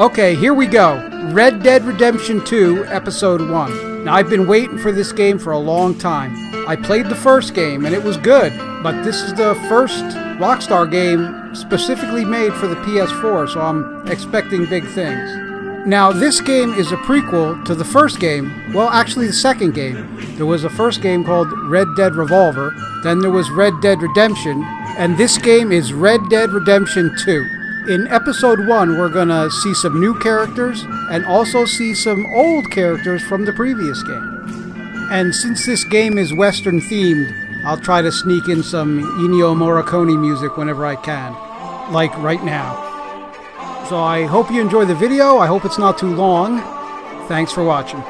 Okay, here we go. Red Dead Redemption 2, Episode 1. Now, I've been waiting for this game for a long time. I played the first game, and it was good, but this is the first Rockstar game specifically made for the PS4, so I'm expecting big things. Now, this game is a prequel to the first game, well, actually the second game. There was a first game called Red Dead Revolver, then there was Red Dead Redemption, and this game is Red Dead Redemption 2. In Episode 1, we're gonna see some new characters, and also see some old characters from the previous game. And since this game is Western themed, I'll try to sneak in some Ennio Morricone music whenever I can, like right now. So I hope you enjoy the video. I hope it's not too long. Thanks for watching.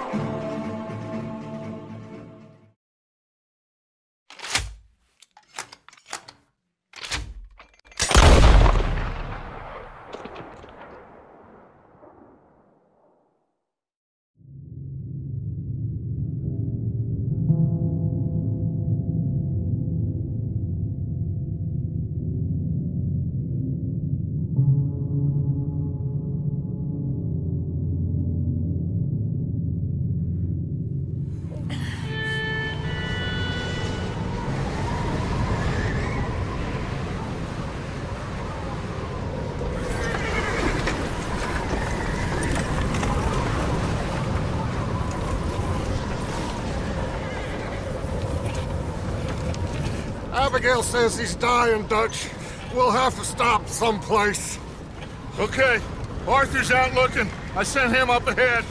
Abigail says he's dying, Dutch. We'll have to stop someplace. Okay. Arthur's out looking. I sent him up ahead.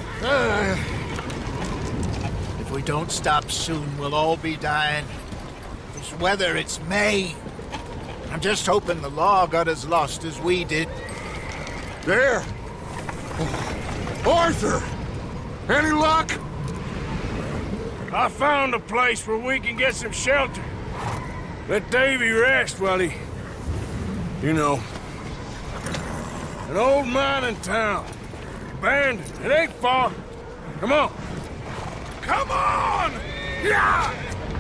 If we don't stop soon, we'll all be dying. This weather, it's May. I'm just hoping the law got as lost as we did. There! Arthur! Any luck? I found a place where we can get some shelter. Let Davy rest while he... You know. An old mining town. Abandoned. It ain't far. Come on. Come on! Yeah!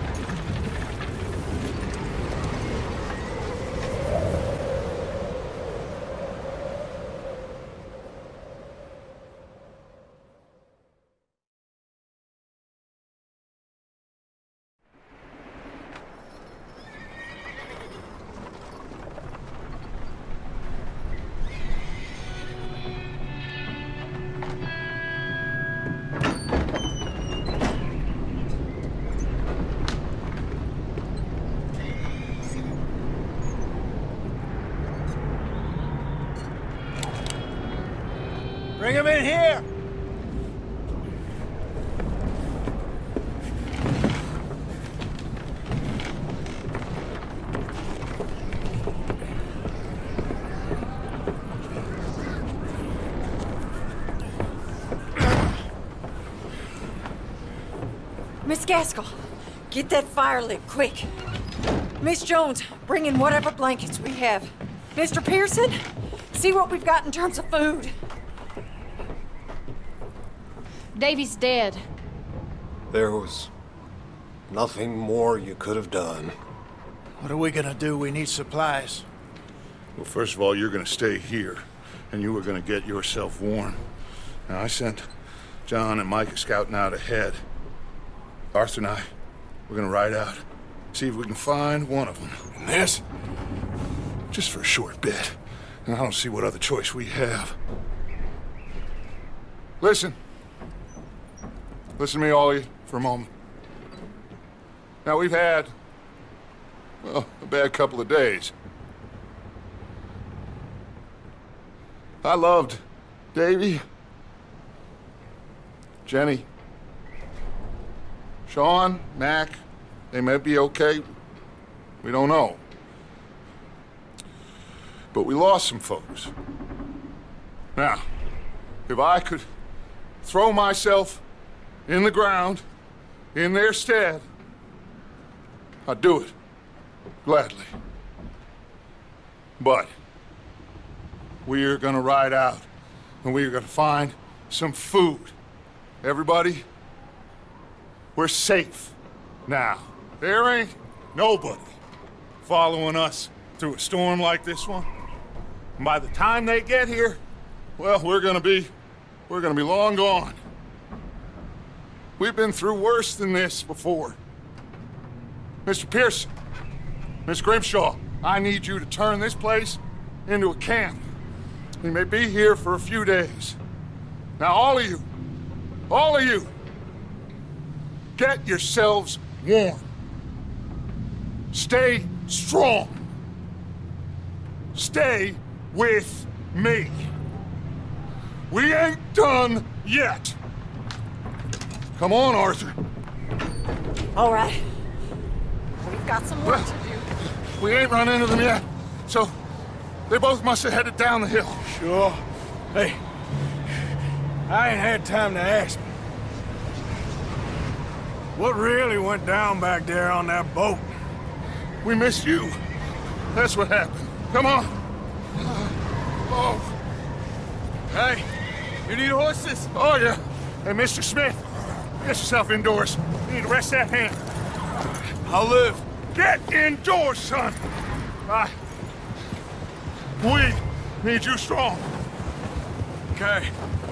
Bring him in here! Miss Gaskell, get that fire lit, quick. Miss Jones, bring in whatever blankets we have. Mr. Pearson, see what we've got in terms of food. Davy's dead. There was nothing more you could have done. What are we gonna do? We need supplies. Well, first of all, you're gonna stay here, and you were gonna get yourself warm. Now, I sent John and Micah scouting out ahead. Arthur and I, we're gonna ride out, see if we can find one of them. And this, just for a short bit. And I don't see what other choice we have. Listen. Listen to me, all of you, for a moment. Now, we've had, well, a bad couple of days. I loved Davy, Jenny, Sean, Mac. They may be okay. We don't know. But we lost some folks. Now, if I could throw myself in the ground, in their stead, I'd do it, gladly. But we're gonna ride out, and we're gonna find some food. Everybody, we're safe now. There ain't nobody following us through a storm like this one. And by the time they get here, well, we're gonna be long gone. We've been through worse than this before. Mr. Pearson, Miss Grimshaw, I need you to turn this place into a camp. We may be here for a few days. Now, all of you, get yourselves warm. Stay strong. Stay with me. We ain't done yet. Come on, Arthur. All right. We've got some work to do. We ain't run into them yet, so they both must have headed down the hill. Sure. Hey, I ain't had time to ask. What really went down back there on that boat? We missed you. That's what happened. Come on. Oh. Hey, you need horses? Oh, yeah. Hey, Mr. Smith, get yourself indoors. You need to rest that hand. I'll live. Get indoors, son. We need you strong. Okay.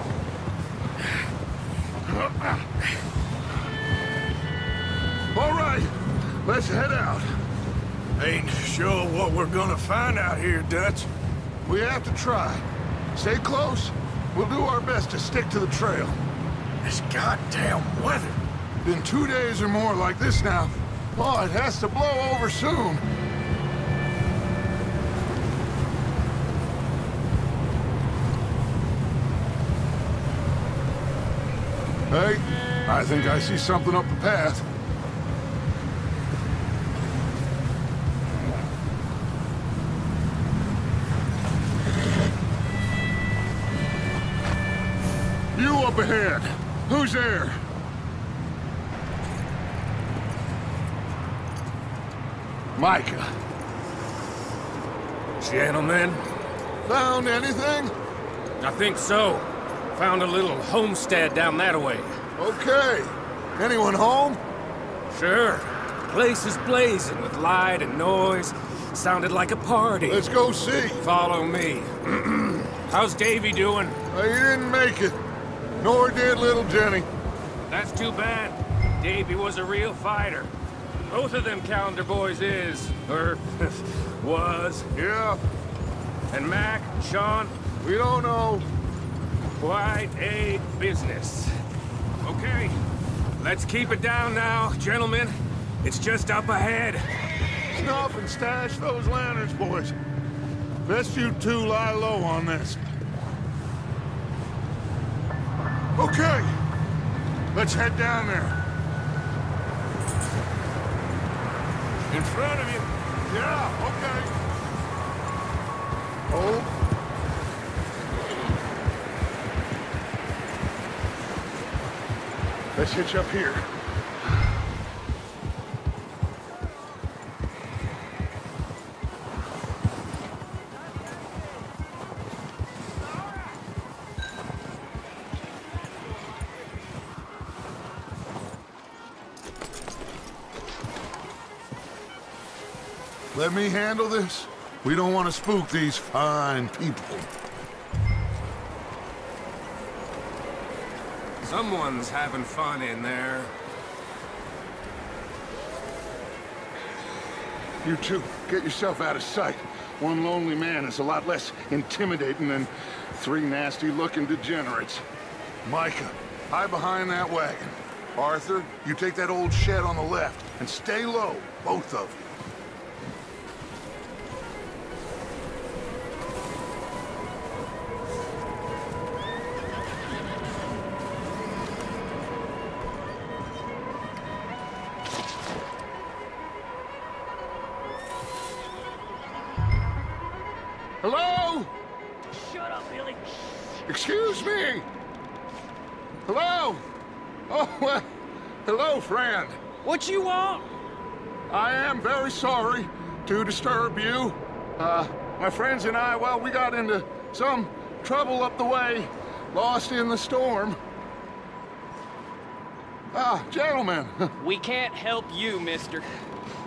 All right, let's head out. Ain't sure what we're gonna find out here, Dutch. We have to try. Stay close. We'll do our best to stick to the trail. This goddamn weather. Been 2 days or more like this now. Oh, it has to blow over soon. Hey, I think I see something up the path. You up ahead. Who's there? Micah. Gentlemen, Found anything? I think so. Found a little homestead down that way. Okay. Anyone home? Sure. Place is blazing with light and noise. Sounded like a party. Let's go see. Follow me. How's Davy doing? He didn't make it. Nor did little Jenny. That's too bad. Davy was a real fighter. Both of them Calendar boys is, or was. Yeah, And Mac, Sean, we don't know. quite a business. Okay, let's keep it down now, gentlemen. It's just up ahead. Snuff and stash those lanterns, boys. Best you two lie low on this. Okay, let's head down there. In front of you. Yeah, okay. Hold. Let's hitch up here. Let me handle this. We don't want to spook these fine people. Someone's having fun in there. You two, get yourself out of sight. One lonely man is a lot less intimidating than 3 nasty-looking degenerates. Micah, hide behind that wagon. Arthur, you take that old shed on the left, and stay low, both of you. Hello? Shut up, Billy. Excuse me? Hello? Oh, well, hello, friend. What you want? I am very sorry to disturb you. My friends and I, well, we got into some trouble up the way, lost in the storm. Gentlemen, We can't help you, mister.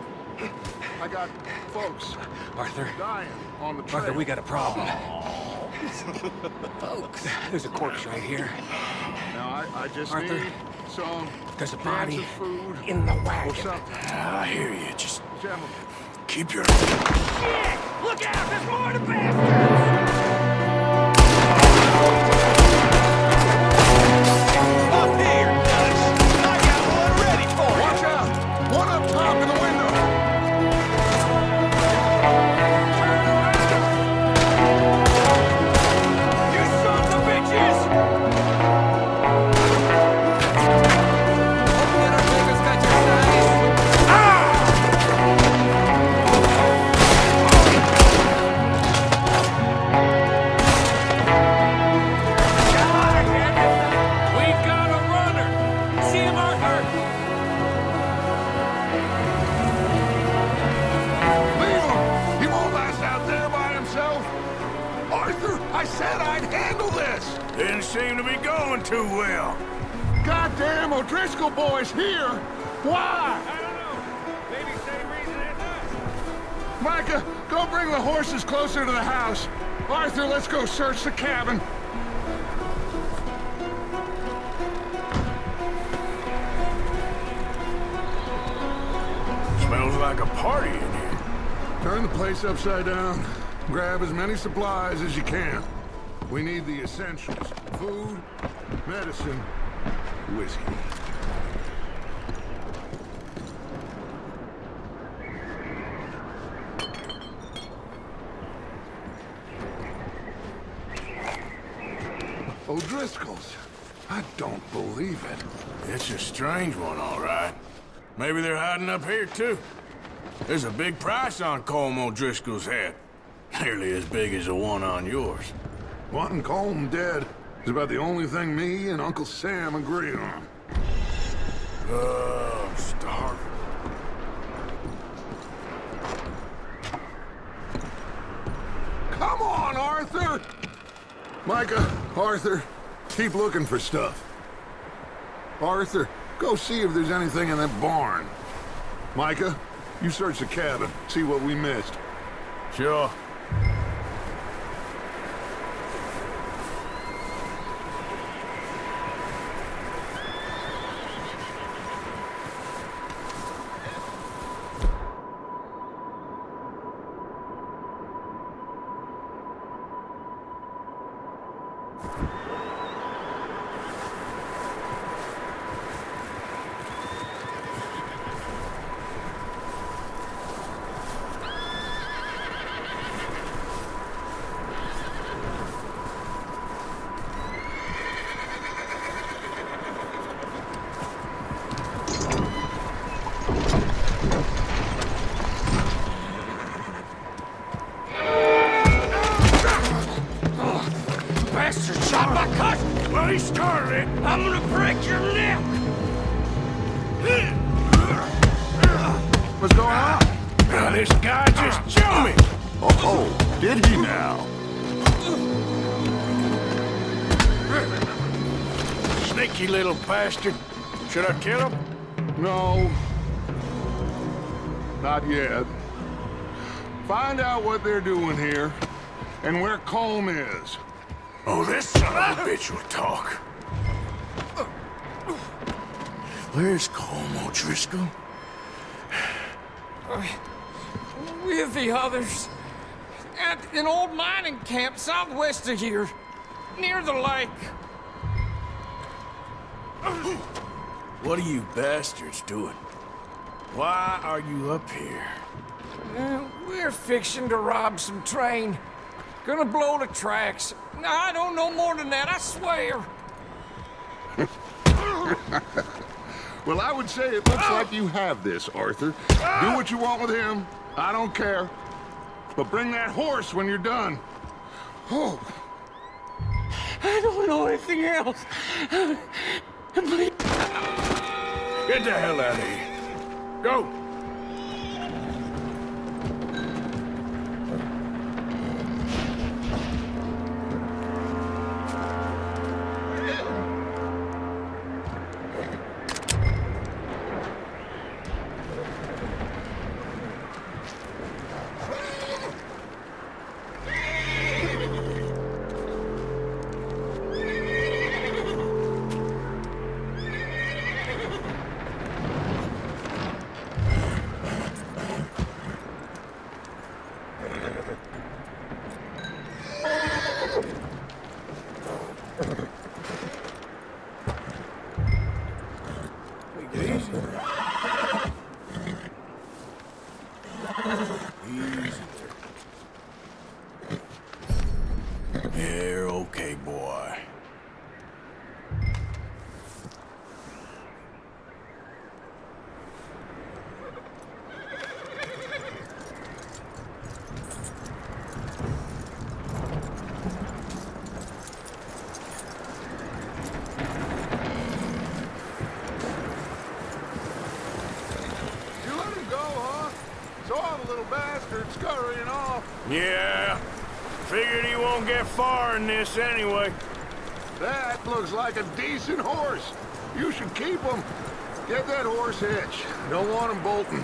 I got folks Arthur, dying on the trail. Arthur, we got a problem. Folks. There's a corpse right here. Now, I just Arthur, need some there's a cans body of food in the or wagon. something. I hear you. Just Gentlemen. keep your... Shit! Look out! There's more to bastards! Up here, Dutch! I got one ready for you! Watch out! One up top in the window! You sons of bitches! Hope the Undertaker's got your size. We've got a runner! See him, Arthur? Leave him! He won't last out there by himself! Arthur, I said I'd handle this! Didn't seem to be going too well. Goddamn O'Driscoll boy's here! Why? I don't know. Maybe same reason as us. Micah, go bring the horses closer to the house. Arthur, let's go search the cabin. Smells like a party in here. Turn the place upside down. Grab as many supplies as you can. We need the essentials. Food, medicine, whiskey. O'Driscoll's. I don't believe it. It's a strange one, all right. Maybe they're hiding up here, too. There's a big price on Colm O'Driscoll's head. Nearly as big as the one on yours. Wanting Colm dead is about the only thing me and Uncle Sam agree on. Oh, I'm starving. Come on, Arthur! Micah, Arthur, keep looking for stuff. Arthur, go see if there's anything in that barn. Micah, you search the cabin, see what we missed. Sure. Bastard shot my cousin! Well, he started it. I'm gonna break your neck! What's going on? Now, this guy just jumped me. Oh, did he now? Sneaky little bastard. Should I kill him? No. Not yet. Find out what they're doing here, and where Colm is. Oh, this son of a bitch will talk. Where's Colm O'Driscoll? With the others. At an old mining camp southwest of here. Near the lake. What are you bastards doing? Why are you up here? We're fixing to rob some train. Gonna blow the tracks. I don't know more than that, I swear. Well, I would say it looks like you have this, Arthur. Do what you want with him. I don't care. But bring that horse when you're done. Oh. I don't know anything else. Please. Get the hell out of here. Go. bastard scurrying off. Yeah. Figured he won't get far in this anyway. That looks like a decent horse. You should keep him. Get that horse hitched. Don't want him bolting.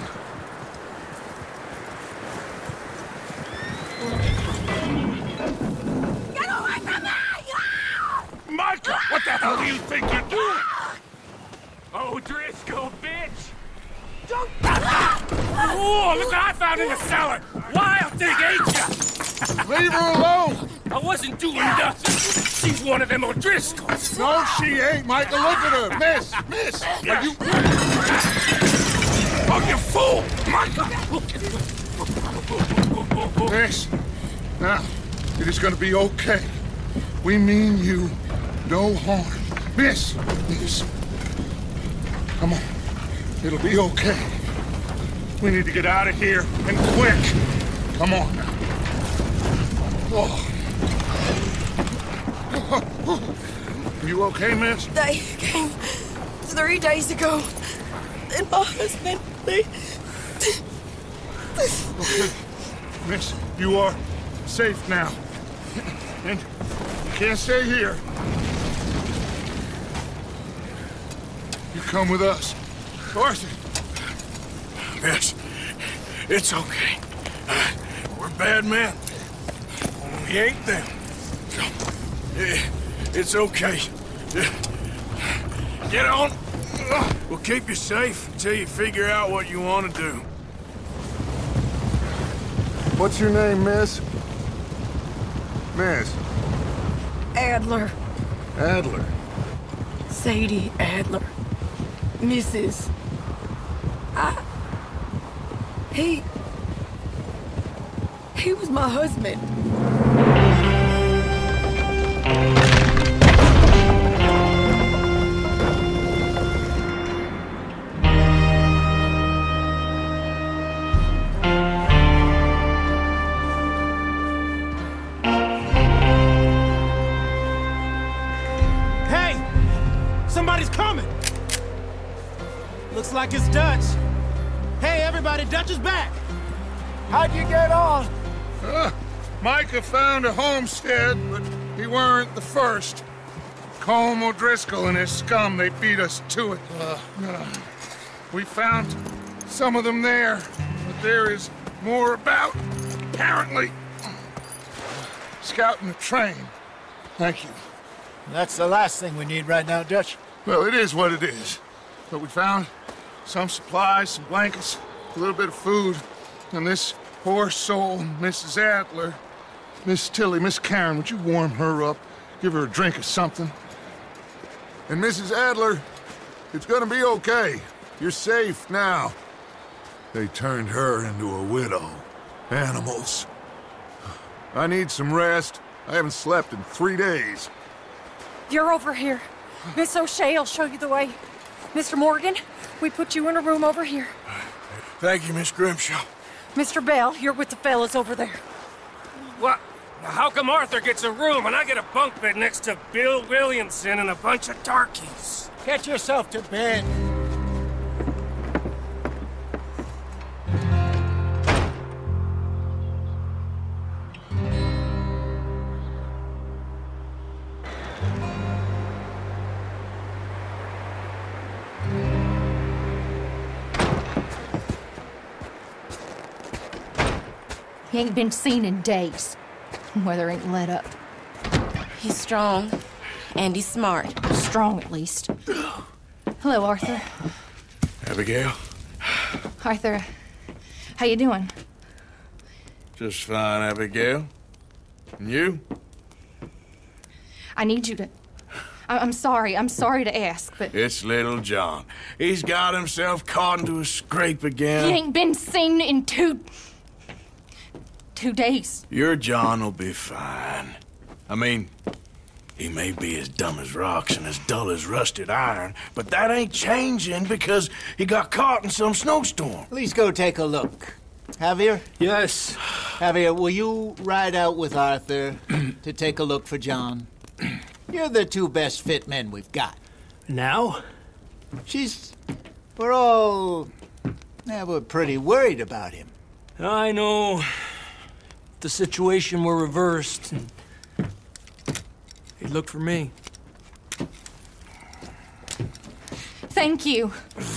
Get away from me! Micah, what the hell do you think you're doing? Oh, Driscoll, bitch! Don't... Oh, look what I found in the cellar! Wild thing, ain't ya? Leave her alone! I wasn't doing nothing. She's one of them O'Driscolls. No, she ain't, Micah. Look at her. Miss, are you... Oh, you fool! Micah! Miss, now, it is gonna be okay. We mean you no harm. Miss. Come on. It'll be okay. We need to get out of here, and quick. Come on now. Oh. You okay, miss? They came 3 days ago. And my husband, they... Okay. Miss, you are safe now. And you can't stay here. You come with us. Arthur. Miss, it's okay. We're bad men. We ain't them. It's okay. Get on. We'll keep you safe until you figure out what you want to do. What's your name, miss? Miss? Adler. Adler. Sadie Adler. Mrs. He was my husband. Hey! Somebody's coming! Looks like it's Dutch. Hey, everybody, Dutch is back! How'd you get on? Micah found a homestead, but he weren't the first. Colm O'Driscoll and his scum, they beat us to it. We found some of them there, but there is more about, apparently. Scouting the train. Thank you. That's the last thing we need right now, Dutch. Well, it is what it is. But we found some supplies, some blankets, a little bit of food, and this poor soul, Mrs. Adler. Miss Tilly, Miss Karen, would you warm her up? Give her a drink or something? And Mrs. Adler, it's gonna be okay. You're safe now. They turned her into a widow. Animals. I need some rest. I haven't slept in 3 days. You're over here. Miss O'Shea will show you the way. Mr. Morgan, we put you in a room over here. Thank you, Miss Grimshaw. Mr. Bell, you're with the fellas over there. What? How come Arthur gets a room and I get a bunk bed next to Bill Williamson and a bunch of darkies? Get yourself to bed. He ain't been seen in days. Weather ain't let up. He's strong, and he's smart. Strong, at least. Hello, Arthur. Abigail? Arthur, how you doing? Just fine, Abigail. And you? I need you to... I'm sorry to ask, but... It's little John. He's got himself caught into a scrape again. He ain't been seen in 2 days. Your John will be fine. I mean, he may be as dumb as rocks and as dull as rusted iron, but that ain't changing because he got caught in some snowstorm. Please go take a look. Javier? Yes. Javier, will you ride out with Arthur to take a look for John? You're the 2 best fit men we've got. Now? We're all... we're pretty worried about him. I know. If the situation were reversed, he'd look for me. Thank you.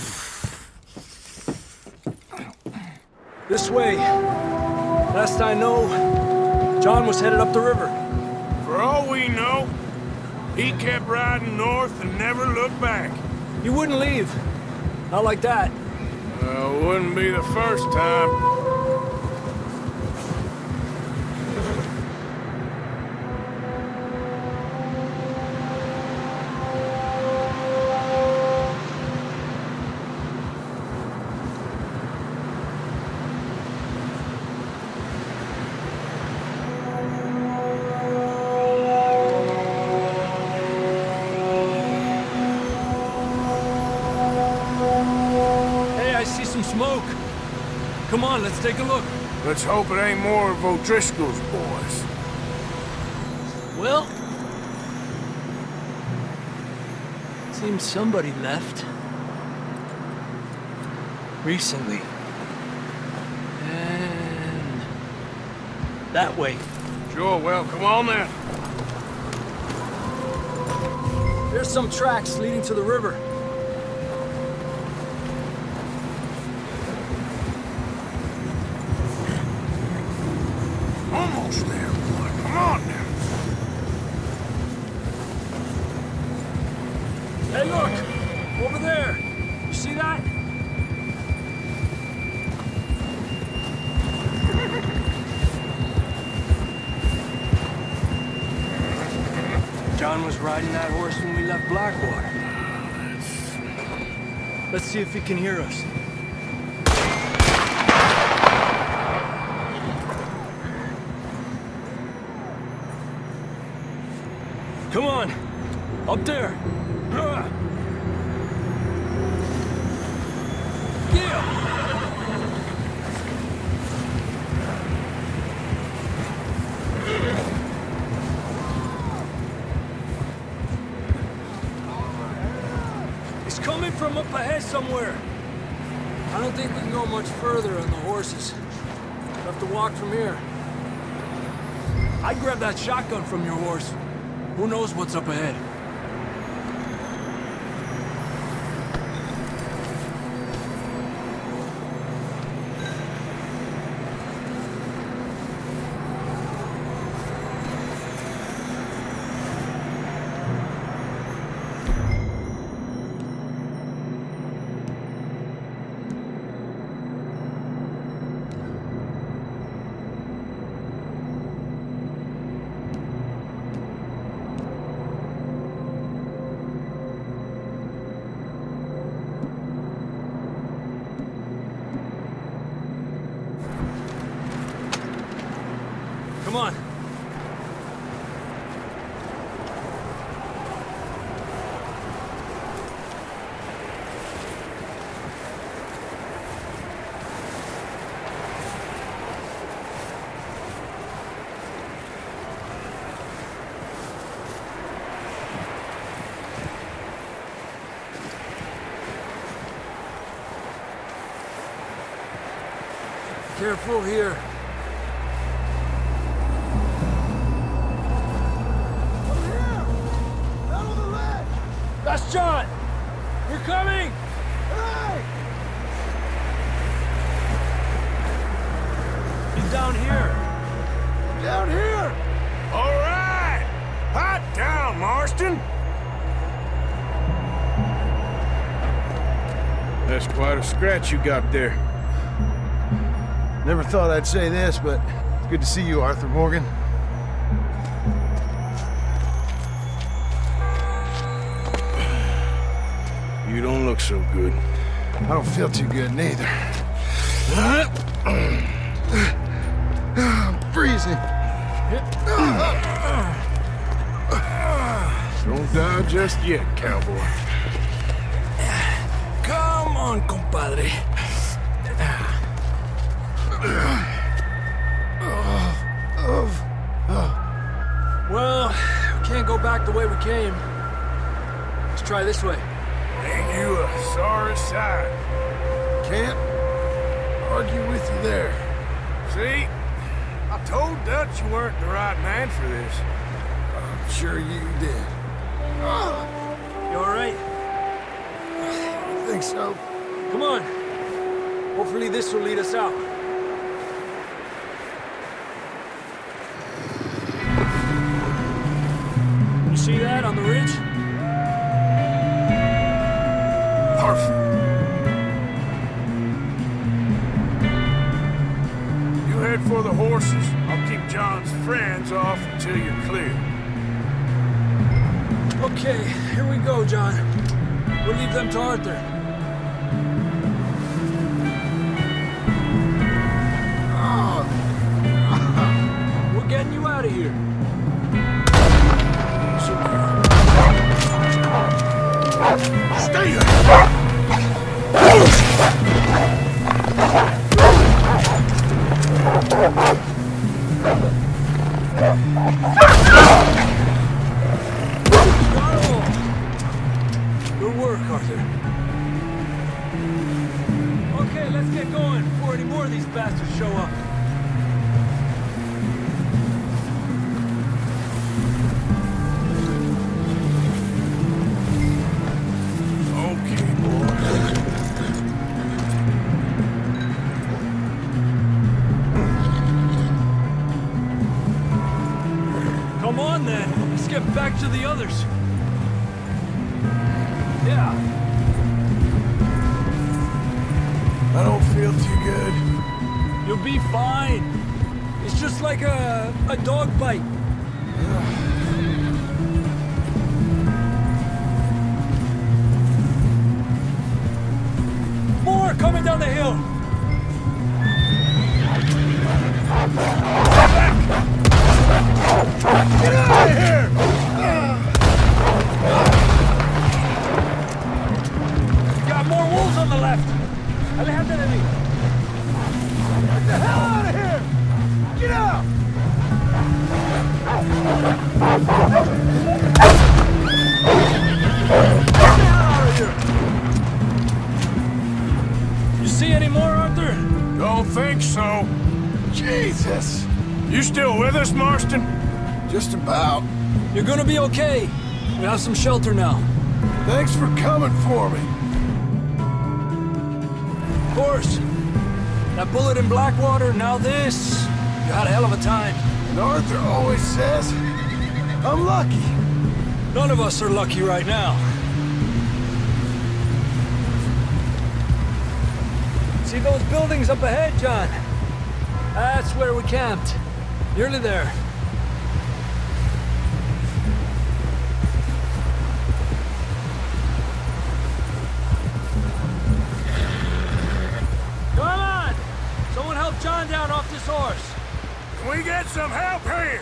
This way. Last I know, John was headed up the river. For all we know, he kept riding north and never looked back. He wouldn't leave. Not like that. Wouldn't be the first time. Smoke. Come on, let's take a look. Let's hope it ain't more of O'Driscoll's boys. Well, seems somebody left. Recently. And that way. Sure, well, come on then. There's some tracks leading to the river. Almost there, boy. Come on now. Hey, look! Over there! You see that? John was riding that horse when we left Blackwater. Let's see if he can hear us. Come on! Up there! Yeah! He's coming from up ahead somewhere. I don't think we can go much further on the horses. We'll have to walk from here. I'd grab that shotgun from your horse. Who knows what's up ahead? Come on. Careful here. That's John! We're coming! Hey! He's down here. Down here! All right! Hot down, Marston! That's quite a scratch you got there. Never thought I'd say this, but it's good to see you, Arthur Morgan. You don't look so good. I don't feel too good, neither. I'm freezing. Don't die just yet, cowboy. Come on, compadre. Well, we can't go back the way we came. Let's try this way. Ain't you a sorry sight? Can't argue with you there. See? I told Dutch you weren't the right man for this. I'm sure you did. You alright? I think so. Come on. Hopefully this will lead us out. You see that on the ridge? Perfect. You head for the horses. I'll keep John's friends off until you're clear. Okay, here we go, John. We'll leave them to Arthur. We're getting you out of here. Stay there! Good work, Arthur. Okay, let's get going before any more of these bastards show up. Come on, then. Let's get back to the others. Yeah. I don't feel too good. You'll be fine. It's just like a dog bite. More coming down the hill. Get out of here! Got more wolves on the left. Alejandro de mí. Get the hell out of here! Get out! Get out of here! You see any more, Arthur? Don't think so. Jesus! You still with us, Marston? Just about. You're gonna be okay. We have some shelter now. Thanks for coming for me. Of course. That bullet in Blackwater, now this. You had a hell of a time. And Arthur always says, I'm lucky. None of us are lucky right now. See those buildings up ahead, John? That's where we camped. Nearly there. Come on! Someone help John down off this horse. Can we get some help here?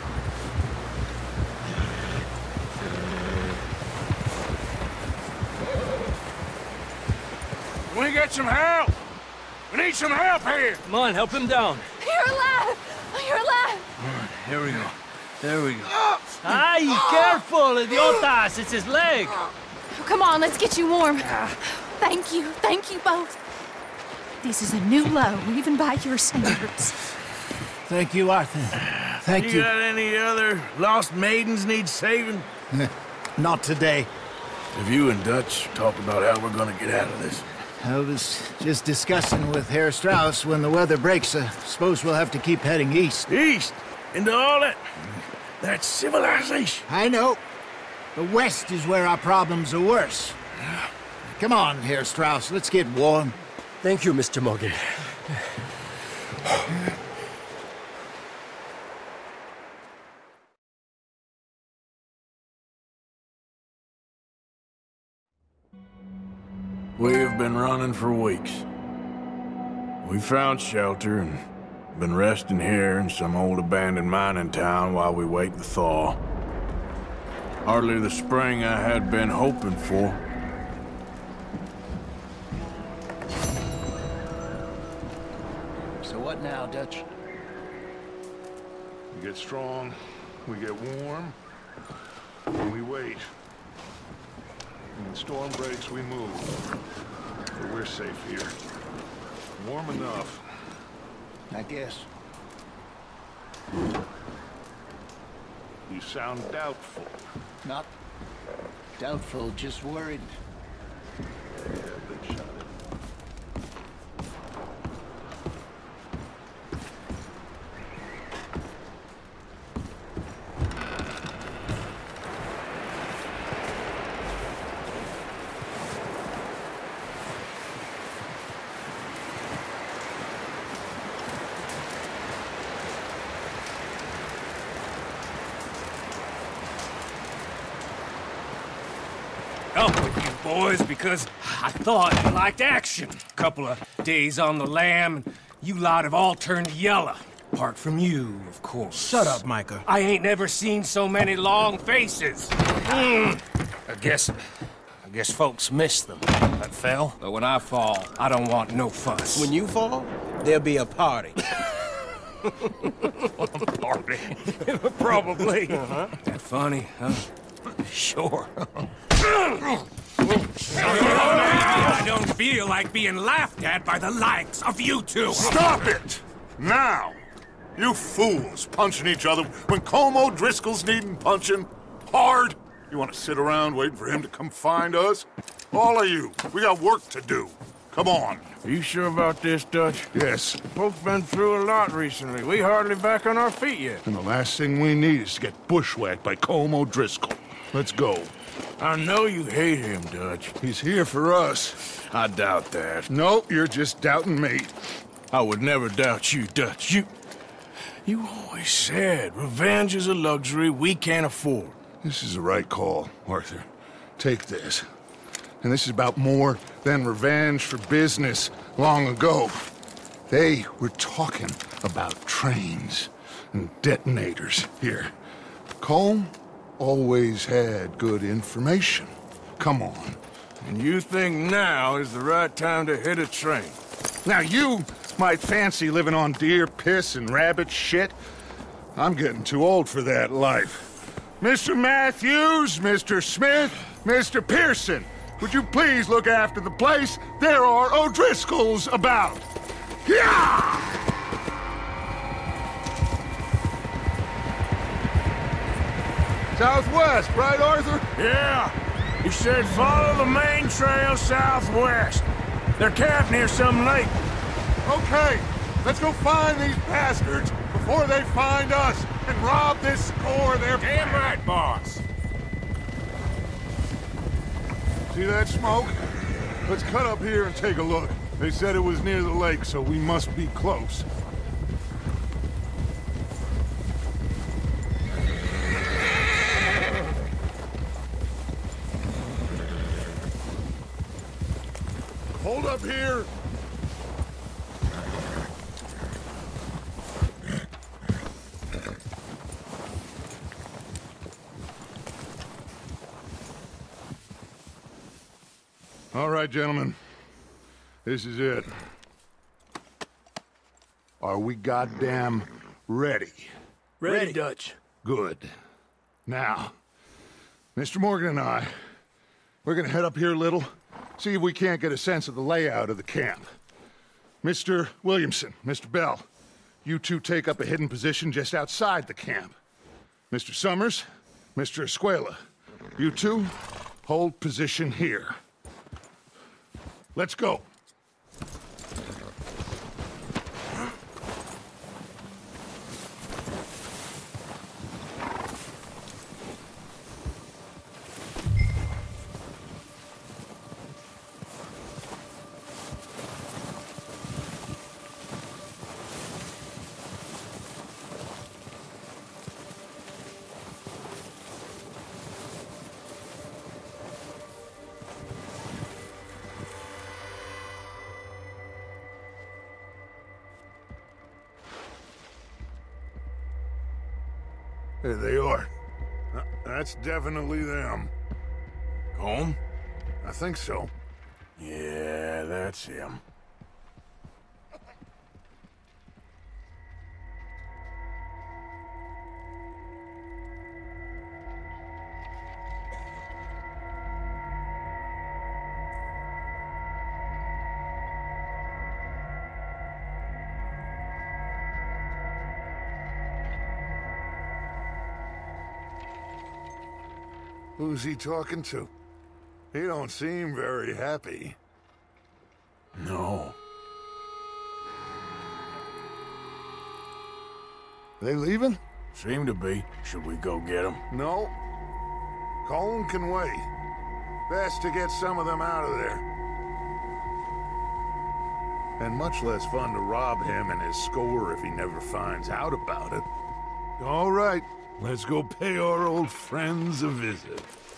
Can we get some help? We need some help here! Come on, help him down. You're alive! You're alive! All right, here we go. There we go. Ay, careful, idiotas! It's his leg! Come on, let's get you warm. Thank you both. This is a new low, even by your standards. Thank you, Arthur. Thank you. You got any other lost maidens need saving? Not today. Have you and Dutch talked about how we're gonna get out of this? I was just discussing with Herr Strauss when the weather breaks. I suppose we'll have to keep heading east. East? Into all that civilization? I know. The west is where our problems are worse. Come on, Herr Strauss, let's get warm. Thank you, Mr. Morgan. We have been running for weeks. We found shelter and been resting here in some old abandoned mining town while we wait the thaw. Hardly the spring I had been hoping for. So what now, Dutch? We get strong, we get warm, and we wait. When the storm breaks, we move. But we're safe here. Warm enough. I guess. You sound doubtful. Not doubtful, just worried. Yeah, good shot. Up with you boys because I thought you liked action. Couple of days on the lam, and you lot have all turned yellow. Apart from you, of course. Shut up, Micah. I ain't never seen so many long faces. I guess folks miss them. That fell. But when I fall, I don't want no fuss. When you fall, there'll be a party. Party? Probably. That funny, huh? Sure. I don't feel like being laughed at by the likes of you two. Stop it! Now! You fools punching each other when Colm O'Driscoll's needing punching hard. You want to sit around waiting for him to come find us? All of you, we got work to do. Come on. Are you sure about this, Dutch? Yes. Folks been through a lot recently. We hardly back on our feet yet. And the last thing we need is to get bushwhacked by Colm O'Driscoll. Let's go. I know you hate him, Dutch. He's here for us. I doubt that. No, you're just doubting me. I would never doubt you, Dutch. You always said revenge is a luxury we can't afford. This is the right call, Arthur. Take this. And this is about more than revenge for business long ago. They were talking about trains and detonators here. Colm always had good information. Come on. And you think now is the right time to hit a train? Now you might fancy living on deer piss and rabbit shit. I'm getting too old for that life. Mr. Matthews, Mr. Smith, Mr. Pearson, would you please look after the place? There are O'Driscolls about. Yeah! Southwest, right, Arthur? Yeah. He said follow the main trail southwest. They're camped near some lake. Okay, let's go find these bastards before they find us and rob this score they're... Damn right, boss. See that smoke? Let's cut up here and take a look. They said it was near the lake, so we must be close. Hold up here. All right, gentlemen. This is it. Are we goddamn ready? Ready, Dutch. Good. Now, Mr. Morgan and I, we're gonna head up here a little, see if we can't get a sense of the layout of the camp. Mr. Williamson, Mr. Bell, you two take up a hidden position just outside the camp. Mr. Summers, Mr. Escuela, you two hold position here. Let's go. There they are. That's definitely them. Colm? I think so. Yeah, that's him. Who's he talking to? He don't seem very happy. No. They leaving? Seem to be. Should we go get them? No. Colm can wait. Best to get some of them out of there. And much less fun to rob him and his score if he never finds out about it. All right, let's go pay our old friends a visit.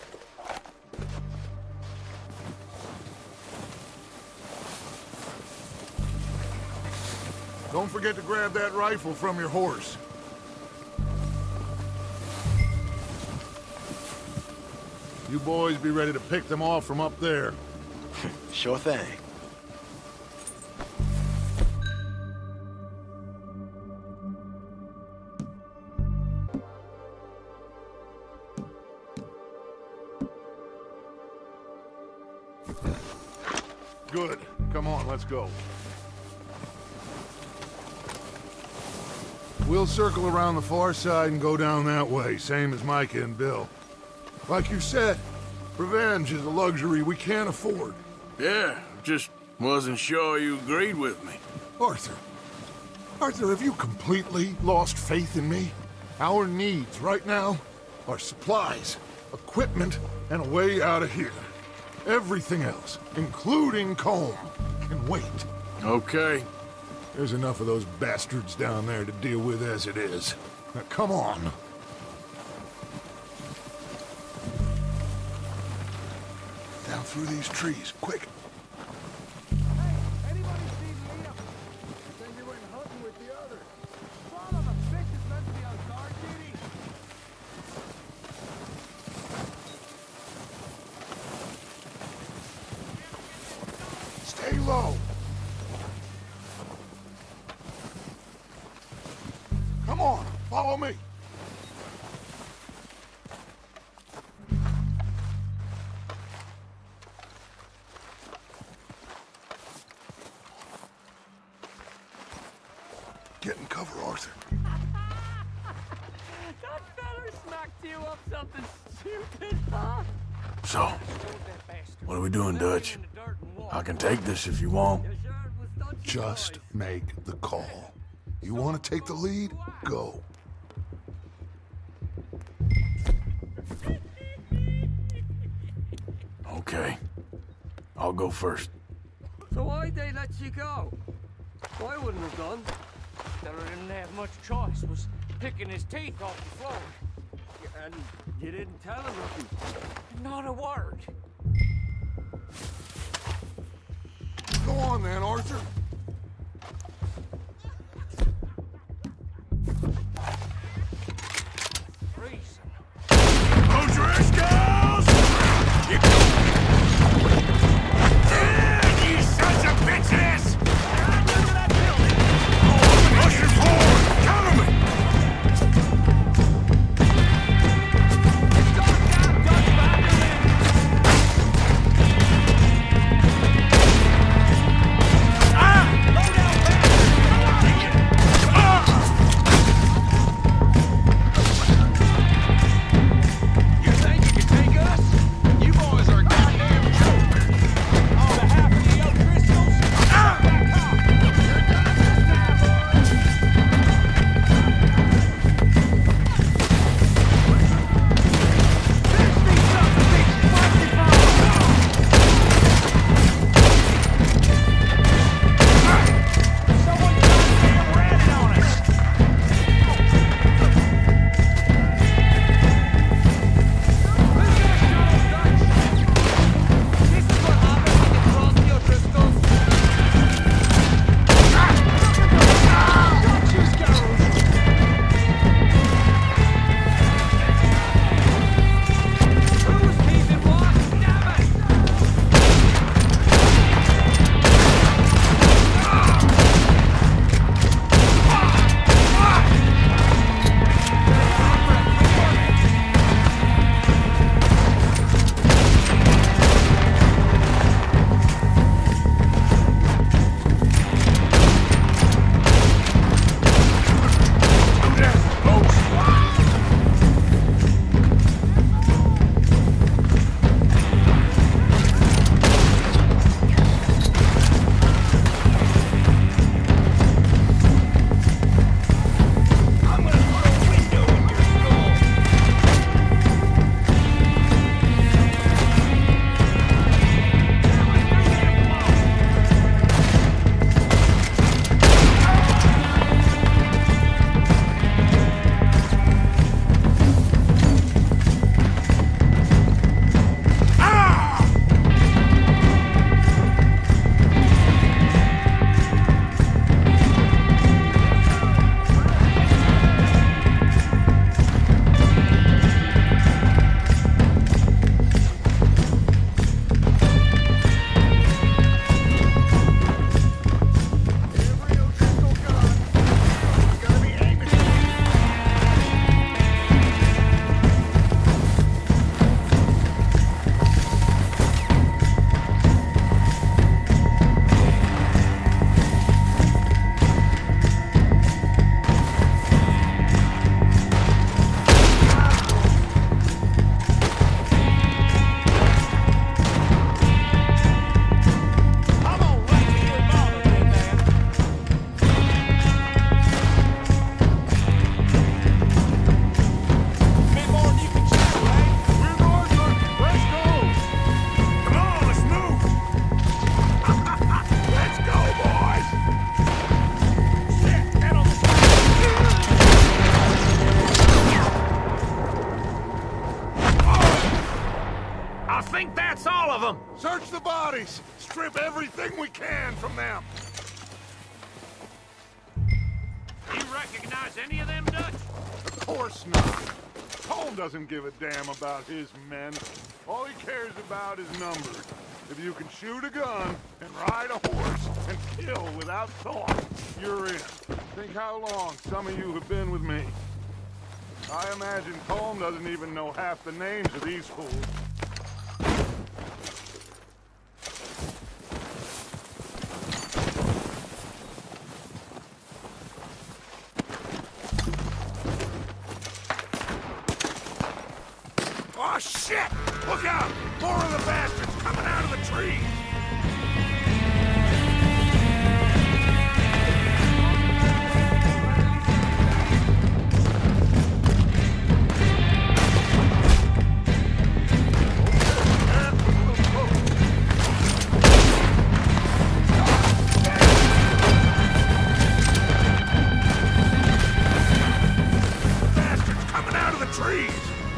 Don't forget to grab that rifle from your horse. You boys be ready to pick them off from up there. Sure thing. Good. Come on, let's go. We'll circle around the far side and go down that way, same as Micah and Bill. Like you said, revenge is a luxury we can't afford. Yeah, just wasn't sure you agreed with me. Arthur, have you completely lost faith in me? Our needs right now are supplies, equipment, and a way out of here. Everything else, including Colm, can wait. Okay. There's enough of those bastards down there to deal with as it is. Now, come on. Down through these trees, quick. Hey, anybody see Liam? Then you went hunting with the others. Son of a bitch is meant to be on guard duty. Stay low. Come on, follow me. Get in cover, Arthur. That feller smacked you up something stupid, huh? So, what are we doing, Dutch? I can take this if you want. Just make the call. You want to take the lead? Go. Okay. I'll go first. So why'd they let you go? I wouldn't have done. Feller didn't have much choice, was picking his teeth off the floor. And you didn't tell him nothing. Not a word. Go on then, Arthur. O'Driscolls! You sons of bitches! Pushing forward! Cover me! Ah! bodies! Strip everything we can from them! You recognize any of them, Dutch? Of course not. Colm doesn't give a damn about his men. All he cares about is numbers. If you can shoot a gun and ride a horse and kill without thought, you're in. Think how long some of you have been with me. I imagine Colm doesn't even know half the names of these fools. Oh, shit! Look out! More of the bastards coming out of the trees! Bastards coming out of the trees!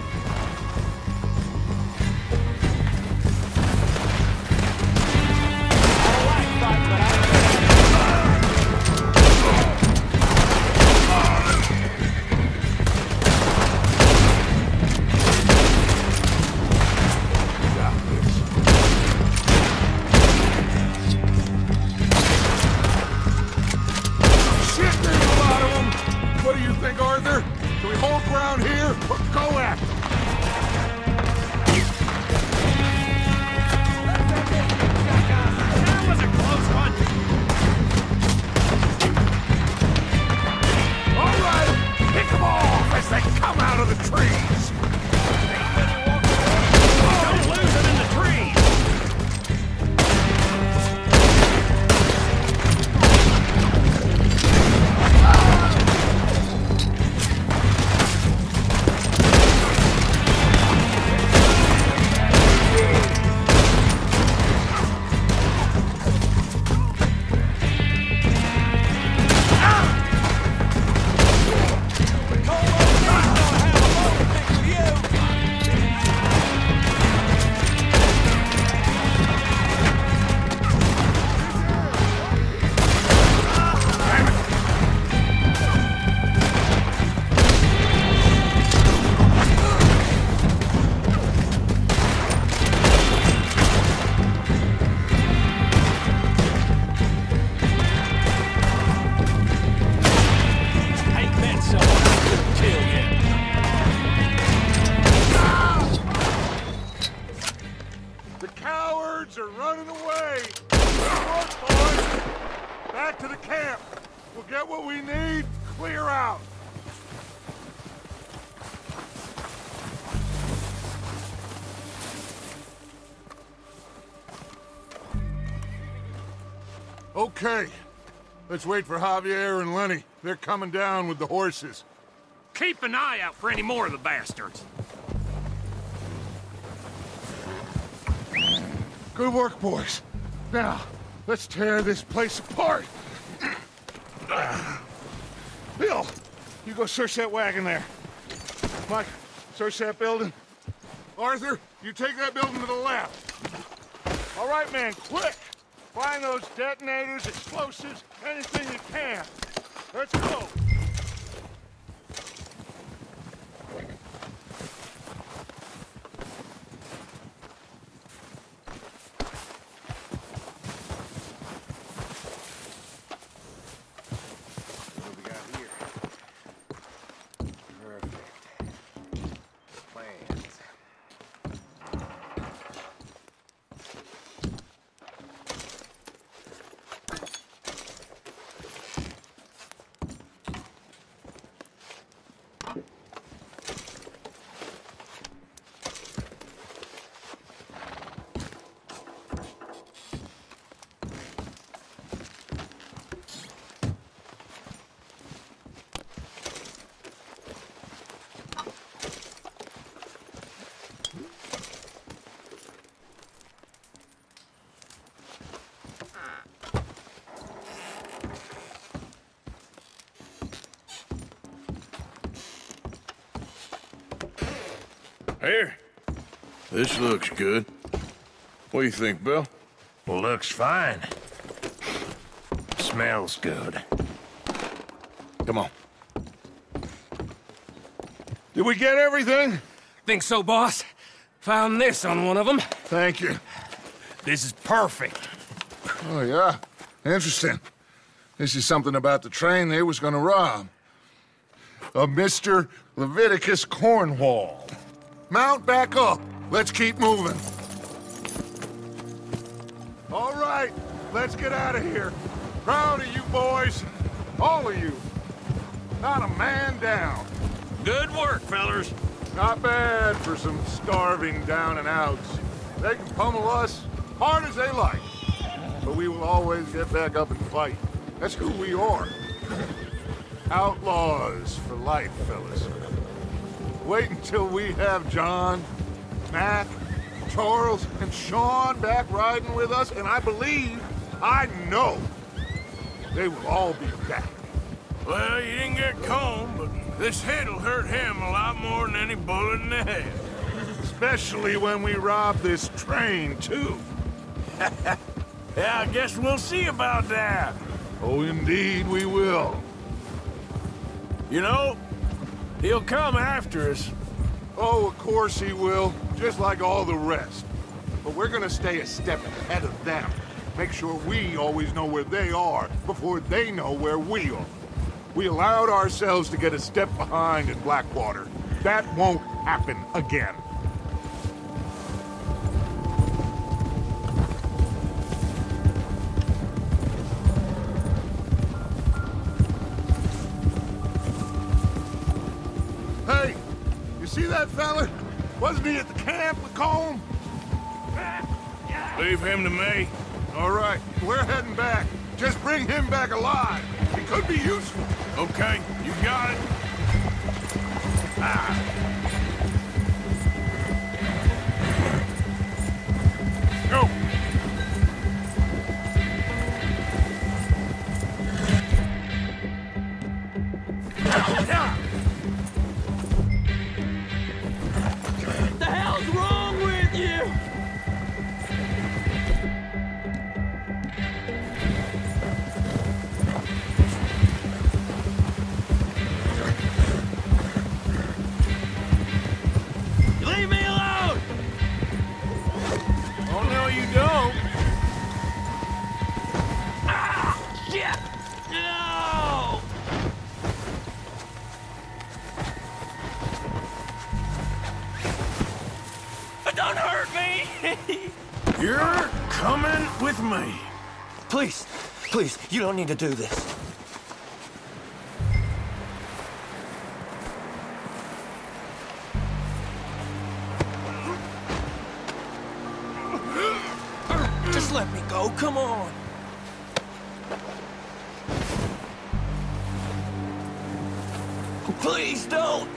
Okay. Let's wait for Javier and Lenny. They're coming down with the horses. Keep an eye out for any more of the bastards. Good work, boys. Now, let's tear this place apart. Bill, you go search that wagon there. Mike, search that building. Arthur, you take that building to the left. All right, man, quick! Find those detonators, explosives, anything you can. Let's go! What do we got here? Perfect. Plans. Here. This looks good. What do you think, Bill? Looks fine. Smells good. Come on. Did we get everything? Think so, boss? Found this on one of them. Thank you. This is perfect. Oh, yeah? Interesting. This is something about the train they was gonna rob. A Mr. Leviticus Cornwall. Mount back up. Let's keep moving. All right, let's get out of here. Proud of you boys. All of you. Not a man down. Good work, fellers. Not bad for some starving down and outs. They can pummel us hard as they like. But we will always get back up and fight. That's who we are. Outlaws for life, fellas. Wait until we have John, Mac, Charles, and Sean back riding with us, and I know, they will all be back. Well, you didn't get Colm, but this hit'll hurt him a lot more than any bullet in the head. Especially when we rob this train, too. Yeah, I guess we'll see about that. Oh, indeed we will. You know, he'll come after us. Oh, of course he will, just like all the rest. But we're gonna stay a step ahead of them. Make sure we always know where they are before they know where we are. We allowed ourselves to get a step behind in Blackwater. That won't happen again. Hey, you see that fella? Wasn't he at the camp with Colm? Leave him to me. All right, we're heading back. Just bring him back alive. He could be useful. Okay, you got it. Go. The hell's wrong with you? Leave me alone! Oh, no, you don't. Ah, shit! No! Don't hurt me! You're coming with me. Please, please, you don't need to do this. Just let me go, come on. Please don't.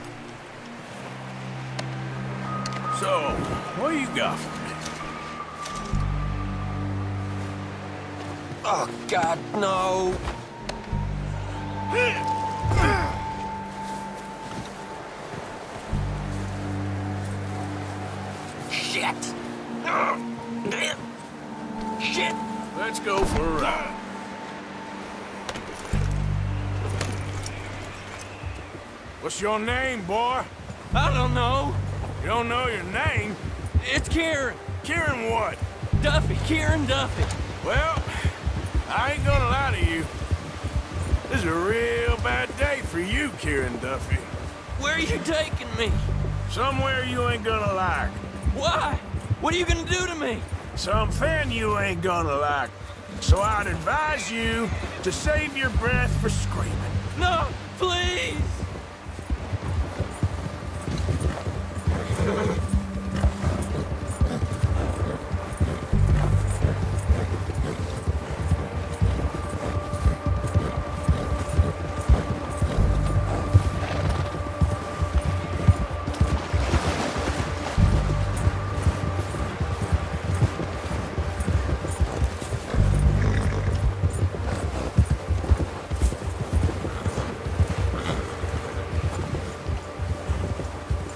So, what do you got for me? Oh, God, no. Shit. Shit. Let's go for a ride. What's your name, boy? I don't know. You don't know your name? It's Kieran. Kieran what? Duffy, Kieran Duffy. Well, I ain't gonna lie to you. This is a real bad day for you, Kieran Duffy. Where are you taking me? Somewhere you ain't gonna like. Why? What are you gonna do to me? Something you ain't gonna like. So I'd advise you to save your breath for screaming. No, please!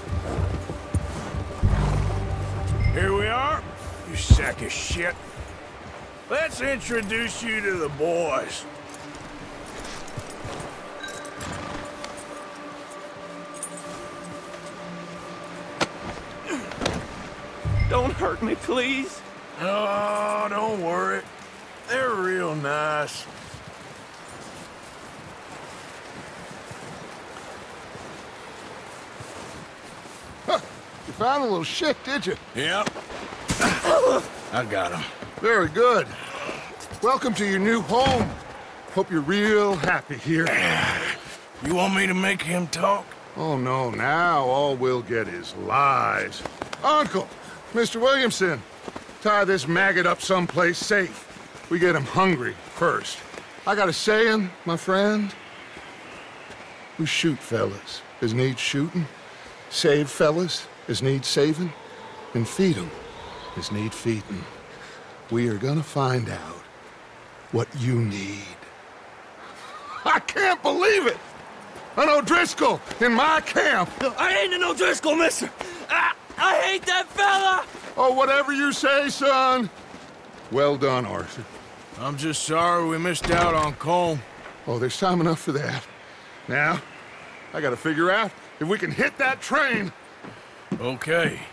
Here we are, you sack of shit. let's introduce you to the boys. Don't hurt me, please. Oh, don't worry. They're real nice. Huh. You found a little shit, did you? Yep. I got him. Very good. Welcome to your new home. Hope you're real happy here. You want me to make him talk? Oh, no. Now all we'll get is lies. Uncle, Mr. Williamson, tie this maggot up someplace safe. We get him hungry first. I got a saying, my friend. We shoot fellas as need shooting, save fellas as need saving, and feed 'em as need feeding. We are gonna find out what you need. I can't believe it! An O'Driscoll in my camp! I ain't an O'Driscoll, mister! I hate that fella! Oh, whatever you say, son. Well done, Arthur. I'm just sorry we missed out on Colm. Oh, there's time enough for that. Now, I gotta figure out if we can hit that train. Okay.